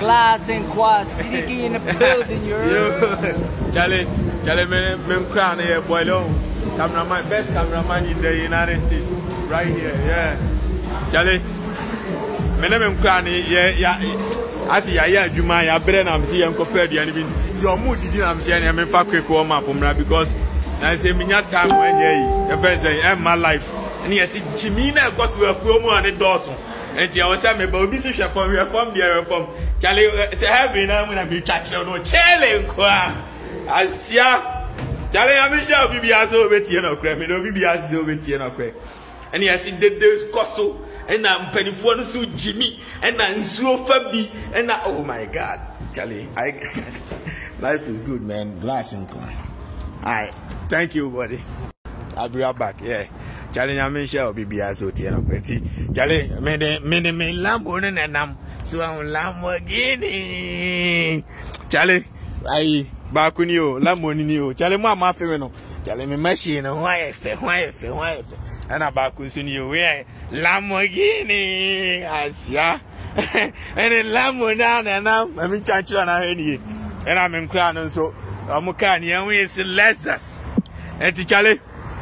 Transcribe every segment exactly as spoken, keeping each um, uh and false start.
Glass and Quad City in the building, you heard? Charlie, Charlie, me crown here, boy, cameraman, best cameraman in the United States, right here, yeah. Charlie, me name crown here, yeah. I see, yeah, you might have better. I'm seeing compared to anything. So I'm moody. I'm saying I'm in fact quick warm up because I say me not time when you first say I'm my life. And yes, Jimina because we are from one and Dawson. And I was saying me, but this is from we are from the from Charlie. Having I'm gonna be chatting no Charlie. I see ya. Charlie, I'm sure we be as over here no crap. Me no be as over here no crap. And yes, it did this coso. And I'm penny for so Jimmy and I'm so Fabi and I, oh my God, Charlie, I life is good, man. Glass and coin. Alright, thank you, buddy. I'll be right back. Yeah, Charlie, I'm in share B B S O T and pretty. Charlie, me de me de me Lambo and I'm so I'm Lamborghini. Charlie, I back on you, Lamborghini. Charlie, my mafia, Charlie, me machine. Why, why, why, and about you where Lamborghini, Asia, and a Lambo down and I'm in church and and I'm in crown so I'm a can you is Lexus. And Charlie,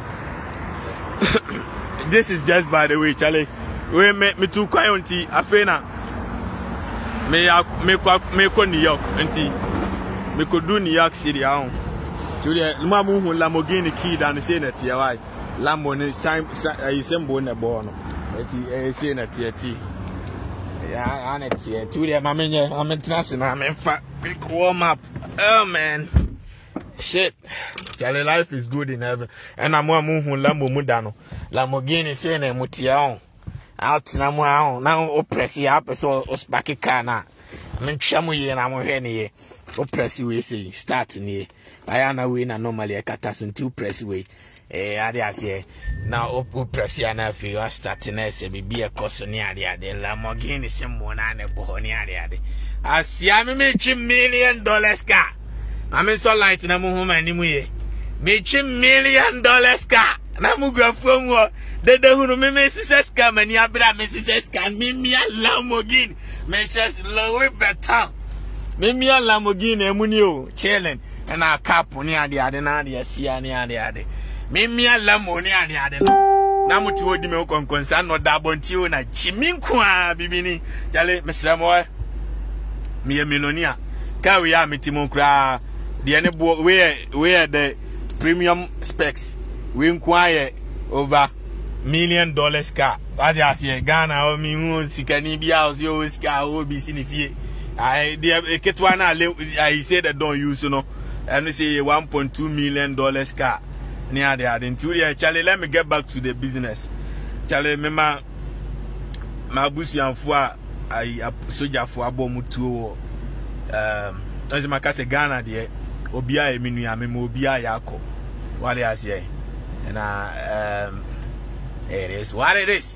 this is just by the way, Charlie. We make me too quiet, Afena. May I make make New York, auntie. Me could do New York City. To the Mamu Lamborghini kid and say that here. Lambo ni sign I sembo na bono eti eh say na tiati ya ana tie tu dia mama nye am international am fa quick warm up. Oh man, shit, Charlie, life is good in heaven. And I'm one hu Lambo mu da no Lamborghini say na mutia on out na mu on na o press ya person o spark car na me twa mu ye na mo hwe ne ye o press we say start ne aya na we na normally e kata so two press we. Eh, adias now open press ya na fi you starting na se be a course ni ade ade Lamborghini se mo na ne bo ni ade ade asia me me three million dollars car I mean so light na mo hu mani mu ye me three million dollars car na mu grafo mu de de hu no me me success car mani abra me success car me me Lamborghini me says Louis Vuitton me me Lamborghini emu ni o chilling na cap ni ade ade na ade asia ni ade ade me me Lambo ni ade ade no na muti odi me konkonsa no da bonti o na chiminku a bibini Charlie mesramo me ye millionaire ka we a metimo kra de ne bo we we the premium specs we nkwaa over million dollars car ade ase Ghana o mi hu sikani bia o yo sika o bi si ni fie I de ketwa na I say that don't use no and say one point two million dollars car. Near the Adenturia, Charlie, let me get back to the business. Charlie, mema my busi and four, I soldier for Abomutu. Um, as my case Ghana, dear, Obia, Minia, Mobia Yako. What I say, and I um, it is what it is.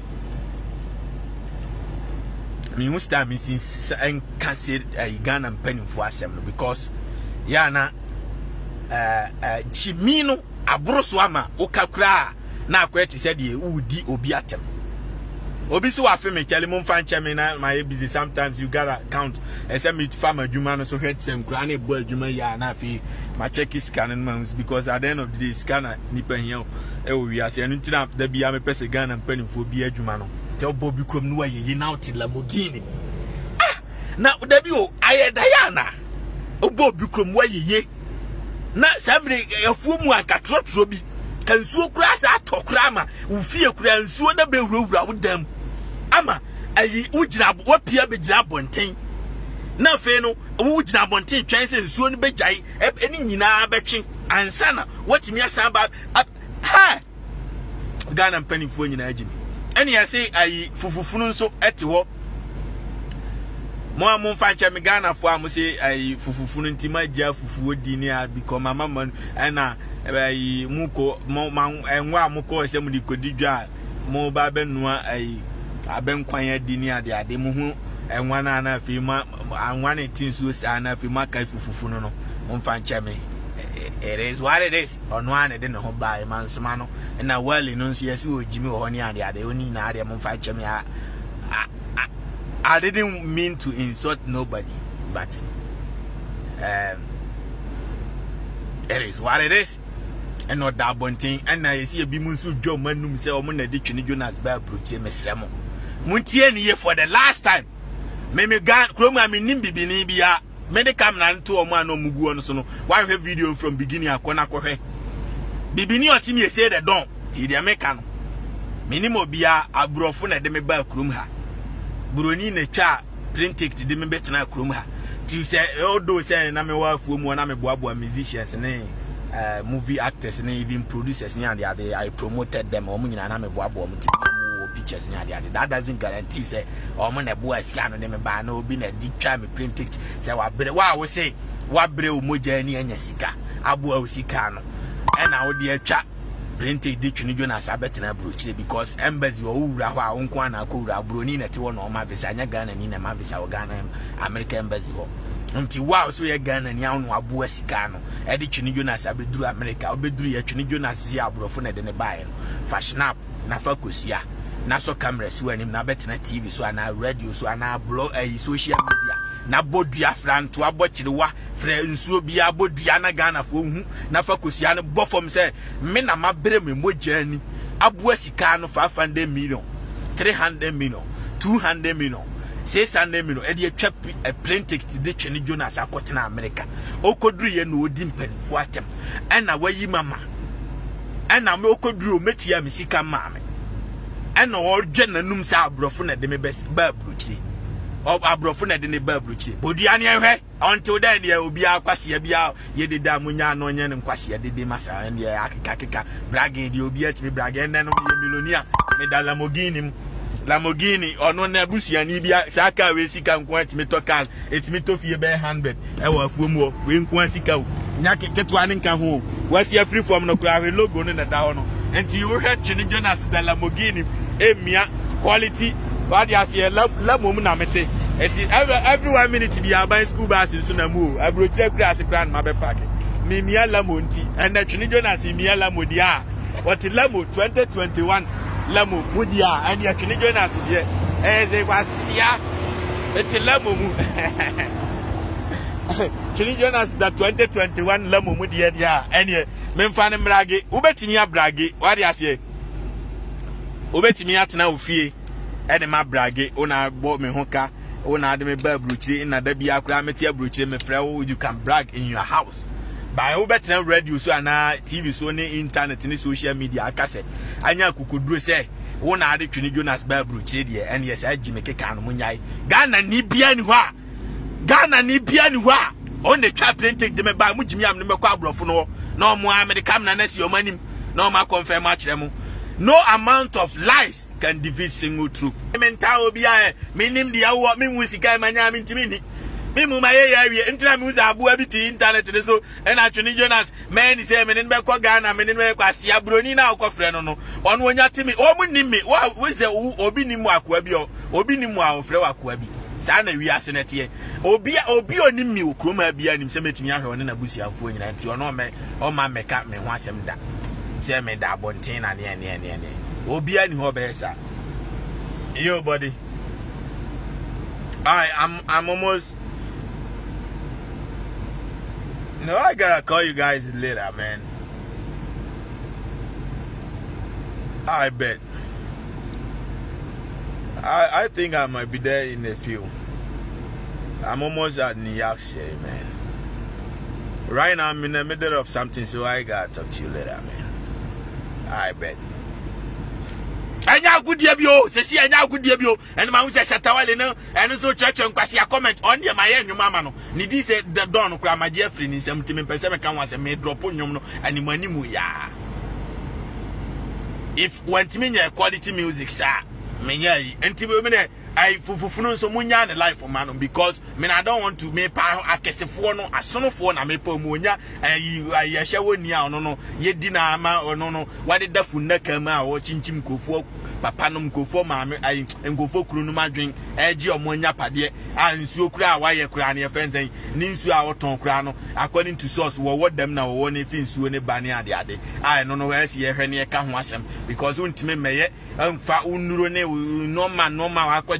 Me must have been since I can't say a Ghana penny for assembly because Yana uh, uh, Chimino. Abroswama okakra na akweti said ye udi obi atem obi so afi me Charlie mum fan cheme na my busy sometimes you gotta count ese me farm adwuma no so hwet sem kra na bo adwuma ya na afi ma check scan months because at the end of the day scanner nipa here e wo wi ase enu ntina da bia me pese Ghana mpanifo bi adwuma no te obo bi krom no ye na out Lamborghini ah na da bi o ayeda ya na obo bi krom wa ye na samre yafumu ankatrotro bi kansuo kura sa atokura ma ufie kura nsuo na be wurawura wodam ama ayi ugina wo pia be gina bonten na fe no wo gina bonten twen se nsuo no be jai eni nyina betwe ansa na watimi asan ba ha Ghana mpanifo nyina agini eni ya se ayi fufufunu nso ete ho mo amon fa nche me Ghana fo am se ai fufufunu ntima gya fufuo di ni a because mama man na ai muko mo enwa amko se mu di kodidwa mo ba benua ai abenkwan di ni ade ade mo hu enwa na na fi ma anwa ne tinsu sa na fi ma kai fufufunu no mo fa nche me it is what it is ono ane de ne ho ba man soma no na wali no nso yesi ojimi ho ni ade ade oni na ade mo fa nche me a I didn't mean to insult nobody. but um, it is what it is. And not that one thing. And I see a bimunsu Joe Manum say, Oman edition Jonas Bell Bruce Mesremo. Muntian here for the last time. Meme gan Chroma Minimbi Binibia. Many come and two or one no Mugu on Sono. Why have video from beginning a corner cohe? Bibini or Timmy say the don't. Tidia Mecano. Minimo bia a brofuna de me ba krumha. Bruni ne cha print take to the me betna krumha. To say, oh, do say, na me wa fu mu na me boabo musicians ne uh, movie actors ne even producers ne and they I promoted them omu nyina na me boabo mu pictures ne and that doesn't guarantee say omu na boa sika no ne me ba na obi na di twa me print take say wa bre wa wo say wa bre o moja ni anya sika aboa o sika no e na wo de atwa print take di twini Jonas abetena brochire because embassy wo wura ho a wonko ana akowura broni na te wo no ma visa anya Ghana ni na ma visa wo Ghana American embassy ho nti wow so ye Ghana ni awon aboa sika no e di twini Jonas abeduru America obeduru ye twini Jonas zi abrofo na de ne bae no fa snap na fa kosia na so camera si wanim na betena T V so ana radio so ana blog eh, social media na bodua franto abochire wa fra nsuo bia bodua na Ghana fo hu na fa kosia no bofom se me na mabre me moja ani aboa sika no five hundred million three hundred million two hundred million six hundred million e dey twa a plane ticket de twene Jonas akotena America okoduru ye no odi mpanfo atem ena wayi mama ena me okoduru metia me sika maame ena odwe nanum sa abrofo na de me ba bruchi o abrofo na de ne ba bruchi bodua ne ehwe until then ye obi akwase bia ye de da munya no nye ne nkwase de de masa ne akeka keka bragin de obi atimi bragin ne no ye millionaire me da Lamborghini Lamborghini ono na busuani bia saka we sika nko atimi to car etimi to fie be one hundred e wo afuomu we nko sika nya keketo ne nka ho wasi free form no kra we logo no na da ho no enti you heard Twini Jonas da Lamborghini emia quality what you say lamom na mete enti every, every one minute bi aban school bus so na mu abroche class plan ma be park mi mia lamonti and Twini Jonas mia lamodia what lamo twenty twenty-one lamo mudia and ya Twini Jonas die eh ze kwasia eti lamo mu Twini Jonas da twenty twenty-one lamo mudia dia ene memfa ne mrage ubetimi abrage what you say ubetimi atena ofie ene ma brage ona bo me hoka ona de me ba bruchire na da bia akura meti abruchire me frɛ wo you can brag in your house by ubetena radio so ana T V so ne internet ne social media akase anya kukoduro se wona ade Twini Jonas ba bruchire de ene yes agime keka no munyai Ghana ni bia ni ho a Ghana ni bia ni ho a on the twa plane take de me ba mujimi am ne me kwa abrofo no na omo America na na si omanim na omo confirm akire mu. No amount of lies can defeat single truth. Mental obia minim dia wo me musika manya mintimi ni. Me mu maye ya wie ntina me uza abu abiti internet de so e na Twini Jonas man say me ne be kwa Ghana me ne be kwa sia broni na akofre no no. Ono onya timi o mu nimi wo ze obi nimu akwa bi o obi nimu a ofre wakwa bi. Sa na wi ase nete obi obi onimi okroma bia nim se metumi ahwe one na busuafo nyina nti ono me o ma meka me ho asem da. Say me da bontin na ne ne ne ne obi ani ho be sa yo buddy I I'm I'm almost no I gotta call you guys later, man. I bet I I think I might be there in a few. I'm almost at New York City, man. Right now I'm in the middle of something, so I gotta talk to you later, man. I bet. Anya good debut, se si anya good debut, and ma say Shatawale no, and so church and kwasi a comment on your my new mama no. Ni di say the don kra ma Jeffrey ni sem timi pese me kan wase me drop nyom no, and mani mu ya. If want me quality music sir, me ya enti be me I fufufunu so munya ne life for man because me I don't want to me pa akesefo no asonofo na me pa munya ayi ahye woni a no no ye di na ama no no wade dafu naka ma wo chinchim kofo papa no mkofo ma me ayi nkofo kuru no madwen eji omonya pade a nsuo kura a waye kura ne fenzen ni nsuo a woton kura no according to source wo wodam na wo ne fi nsuo ne bane ade ade ai no no we si ye hwe ne ka ho asem because untime meye mfa unuro ne normal normal akwaje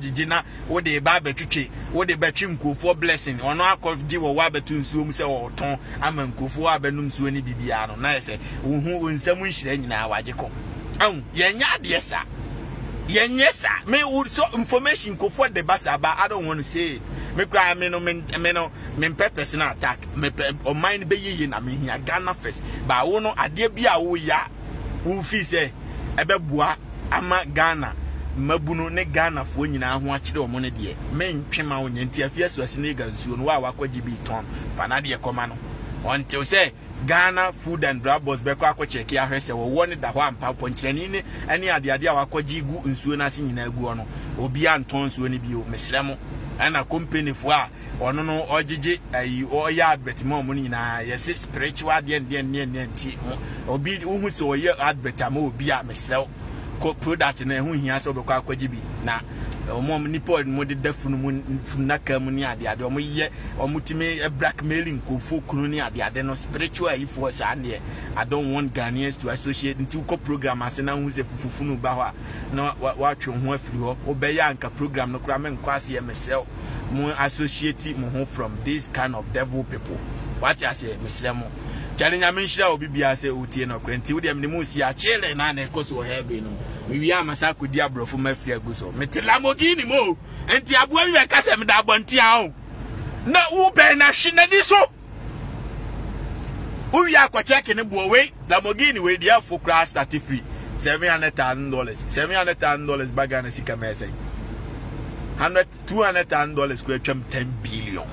gigina wo de ba betwetwe wo de betwe nkofo blessing ono akɔgye wo wa betu nsuo mu se wo ton ama nkofo abenum nsuo ni bibia no na se wo hu nsam nhira nyina wagye kɔ awu yenya de sa yenya sa me so information nkofo de basa ba I don't want to say it me cry me no me no me personal attack me o mind be ye na me hia Ghana first ba wo no ade bia wo ya wo fi se ebe bua ama Ghana mabunu ne Ghana fo nyina ho akire o mo ne de mentwema wo nyanti afia so ase ne gansuo no wa wakwaji bi ton fa na de koma no until say Ghana Food and Drug Board be kwa check ya hwese wo woni da ho ampa ponkyerani ne ane ade ade a wakwaji gu nsuo na ase nyina gu ono obi anton nsuo ne bio mesremo ana company fo a ono no ogege ayi o ya advert mo mo nyina yes spiritual de de de de nti obi uhu so ye advert ma obi a mesrew ko product na hu hia so be kwa akwaji bi na omom nipo mo de dafunu mu funaka mu ni ade ade omo ye omutime blackmailing ko fo kunu ni ade ade no spiritual if was and I don't want Ghanaians to associate into ko program ase na hu se fufufunu ba ho na watwe ho afiri ho obeya anka program no kura men kwase ye mesel mu associate mu ho from this kind of devil people what I say mesremo challenge amenshira obi bia se utie no kwenti wo dem ne mu si a chile na na ekoso heaven no we wi amasa kodi abrofo mafiri aguso mete Lamborghini mo enti aboa wi ka se me da bonti a o na wo be na hwena di so wo wi akwa check ne bo we Lamborghini we dia for crash start free seven hundred thousand dollars seven hundred thousand dollars baga na sika me say one hundred two hundred thousand dollars ko twem ten billion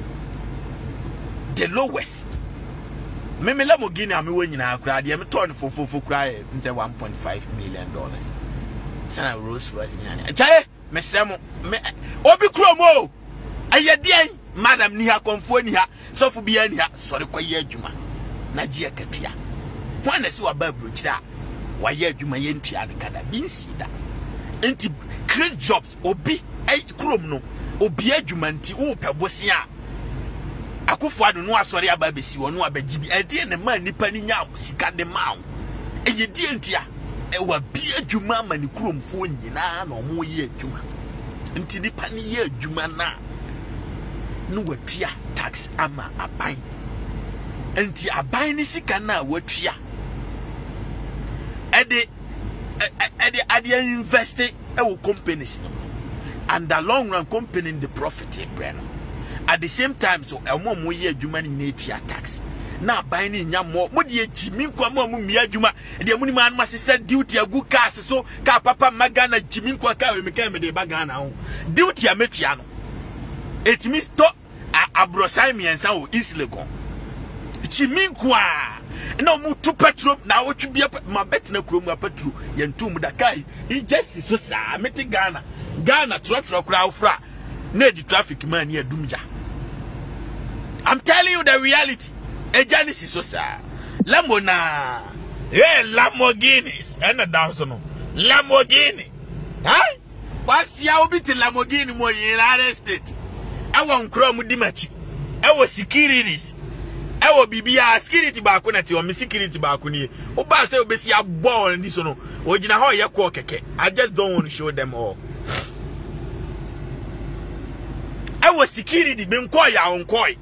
the lowest me me Lamborghini ame wo nyina akra de me turn fofofo kra e nse one point five million dollars sana Rolls Royce nyane chae me sremo me obi kromo ayedien madam ni ha konfo ni ha sofu bia ni ha sori kwaye adwuma na ji akatua ho na si wa ba brochira wa ye adwuma ye ntua ne kada binsi da enti create jobs obi ai krom no obi adwuma nti wo pebosia akufo ado no asori aba besi wono abagibi ede ne ma nipa ni nya sika de ma eye die ntia e wa bi adwuma ma ni kromfo nyina na omo ye adwuma nti nipa ni ye adwuma na no watua tax ama aban nti aban ni sika na watua ede ede ade invest e wo companies and the long run company in the profit e brand. At the same time, so a more mo ye adwuma ni natia tax. Na buy ni nya mo mo de jimi nkwa mo mo mi adwuma de mu ni man ma se duty agu cars so ka papa magana jimi nkwa ka we me ka me de bagana ho duty a metua no etimi to abrosai miensa o islegon jimi nkwa na mo tu petrol na wo twibia ma bet na krom petrol ye ntum da kai I just so sa meti Ghana Ghana tro tro kra ofra na di traffic man ya dumja. I'm telling you the reality. A Genesis so sir. Lamona. Hey, Lamborghinis. And a dance no. Lamborghini. Huh? What's ya obi to Lamborghini mo in United States? I want chrome dimachi. I was securities. I will be a security bakunati or me security bakuni. Oba say obesi a ball in this no. Ojina ho ya kwa keke. I just don't want to show them all. I was security being called your own koi.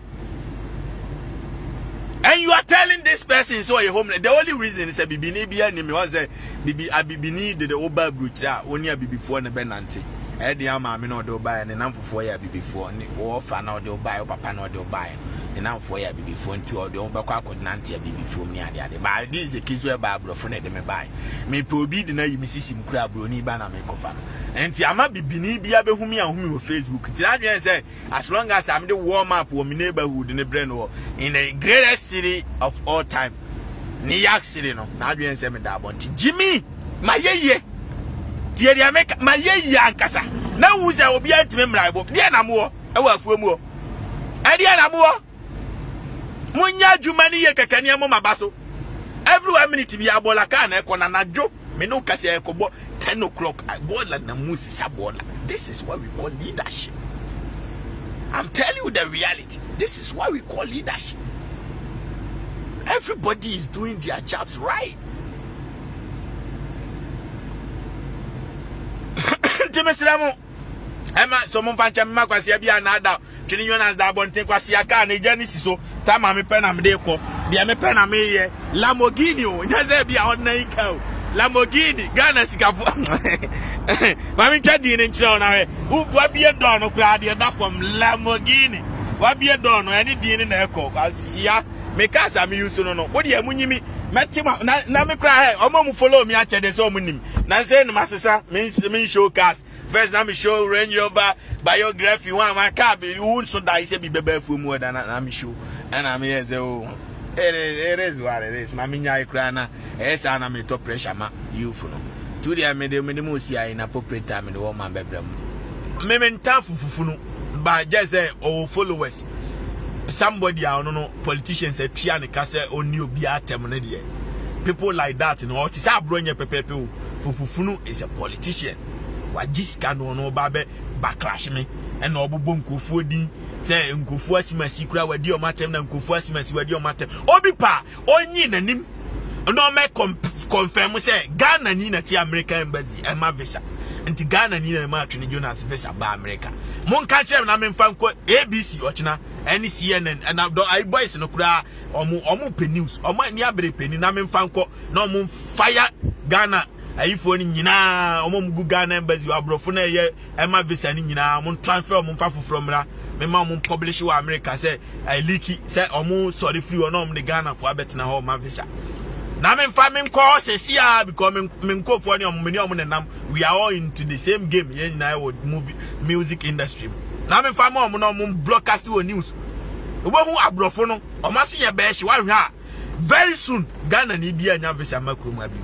And you are telling this person so you're homeless. The only reason is a bibini be name was a bibi a bibini the oba bruta only a before the benanti. Eddie ama me no do buy and then for ya before or fan or do buy or papa no do buy. And now for ya before two or the oba could nanti before me and the other. But this is the kids where Barbara friend them buy. Me probi the night you miss him crab brony banner make of fan. And Tiama bibini be able whom you on Facebook. Tilabian say, as long as I'm the warm up for my neighborhood in the brain war in the greatest city of all time, New York City, no, now you say me that one. Jimmy, my ye, dear make my ye yankasa. Now who's I will be at me, my book, dear Namor, I will for more. Adiana Moore Munya Jumani Yakania Mama Basso. Every one minute to be a bolakana, Konanajo, Menoka say, ten o'clock, I boil and the moose is a baller. This is what we call leadership. I'm telling you the reality. This is what we call leadership. Everybody is doing their jobs right. Emma so mo fa nche mma kwase bia na ada twini Jonas da bonten kwase aka na eja ni siso ta ma me pe na me de ko de me pe na me ye Lamborghini o nya ze bia on na ika o Lamborghini Ghana sikafo mami twa di ni nchira na we ubu abie do no kwa de da from Lamborghini wa bie do no eni di ni na eko asia me kasa me use no no wo de amunyimi metima na na me kra he omo mu follow me a chede so omunim na say no masesa me me show cars first na me show Range Rover biography one my car be who so die say be bebe fu mu da na me show and am here say oh it is it is what it is ma me nya kra na e say na me to pressure ma you fu no to the me de me de mo si ai na populator me de wo man bebram me me ntan fufufu no ba just say oh followers somebody I don't know politicians say tria ne kase oni obi atem ne de people like that you know what is abronye pepepe fufufunu is a politician wa jiska no no ba be backlash me and obobo nkofu odin say nkofu asimasi kura wadi o matem na nkofu asimasi wadi o matem obi pa onyi nanim no me confirm say Ghana ni na ti American embassy e ma visa nti Ghana ni na ma atwene Jonas visa ba America mon ka chem na me mfa nko A B C ochina any C N N and I boys no kura omu omu pe news omu ani abere peni na me mfa nko na omu fire Ghana ayifo ni nyina omu mugu Ghana embassy abrofo na ye e ma visa ni nyina omu transfer omu mfa foforo mra me ma omu publish wa America say I leaky say omu sorry free or no omu de Ghana for abet na ho ma visa na me mfa me nko se sia because me me nko for ni omu me ni omu nenam we are all into the same game ye nyina would movie music industry na me mfa omu na omu broadcast wo news we hu abrofo no omaso ye be hye wa hwa very soon Ghana ni bia nya visa makrom abi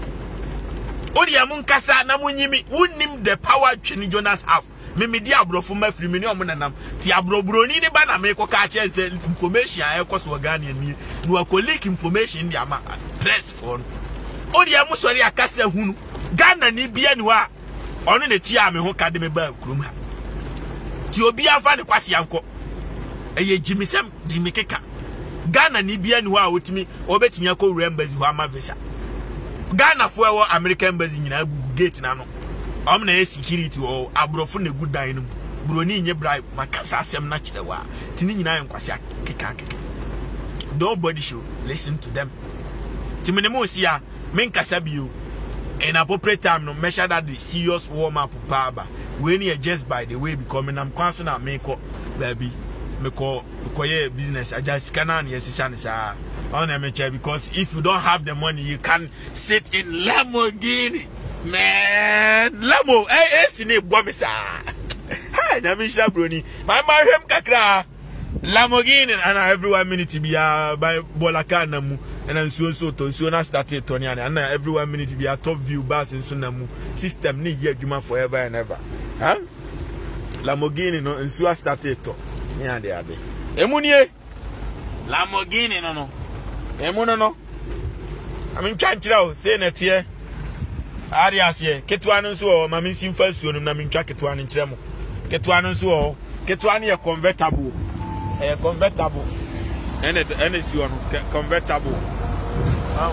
odi amun kasa na munyimi unnim the power twini Jonas have me me di abrofo mafiri me ni omu nanam ti abrobroni ni ba na me ko ka che information e ko so Ghana ni no akolik information di ama press phone odi amu sori akasa hunu Ghana ni bia ni wa ono ne ti a me ho ka de me ba krom ha ti obi afa ne kwase yanko eye jimisem di mekeka Ghana ni bia ni ho a wotimi obetimi akọ embassy ho ama visa Ghana fo ewo American embassy nyina gugu gate na no om na security o abrofo na gudan no broni nye bribe makasa asem na kirewa tini nyina yankwase akeka akeka nobody should listen to them timene mo sia men kasa bio in appropriate time no measure that the serious warm up baba when you just by the way becoming am kwanso na me ko baby me ko ko ye business I just cannot yes sa on me chair because if you don't have the money you can sit in Lamborghini man Lamo eh eh sine bomisa hi na me shabroni my marhem kakra Lamborghini and everyone minute be by bolaka na mu and so so to so na started to and everyone minute be a top view bus in sunamu system ni ye adwuma forever and ever huh Lamborghini no and so started to me and the ade emunie Lamborghini no no emu no no amin chanchira o say na tie ari ase ketwa no so o mami simfa suo no na min twa ketwa no nkyeremo ketwa no so o ketwa no ye convertible eh convertible ene ene si ono convertible ah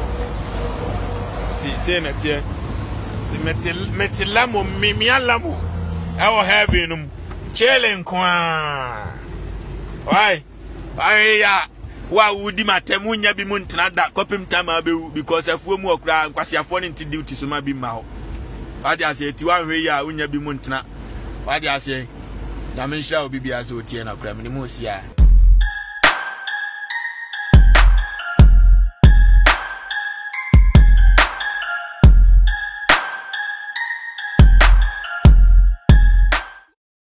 si say na tie metil metilamo mimialamo awo heavy no chele nkwa why why ya wa wudi matemu nya bi mu ntena da kopim tama be because afuo mu okra nkwasiafo ne nti duty so ma bi ma ho wadi ase ti wan hwe ya unya bi mu ntena wadi ase ya menhira obi bia so tie na okra me mu sia